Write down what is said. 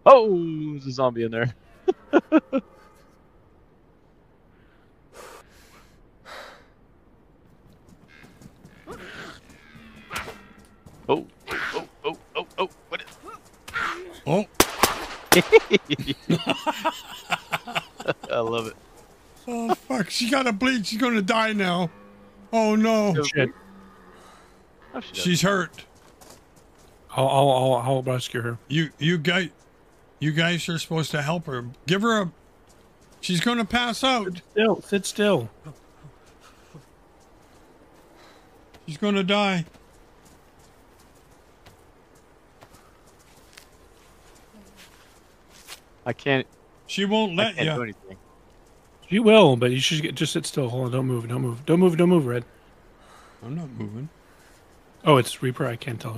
Oh, there's a zombie in there. Oh, what is... Oh. I love it. Oh, fuck. She got a bleed. She's going to die now. Oh, no. Shit. Oh, she She's hurt. I'll rescue her. You guys are supposed to help her. Give her a... She's going to pass out. Sit still. She's going to die. I can't. She won't let I can't do you. anything. She will, but you should just sit still. Hold on, don't move, don't move, don't move, don't move, Red. I'm not moving. Oh, it's Reaper. I can't tell.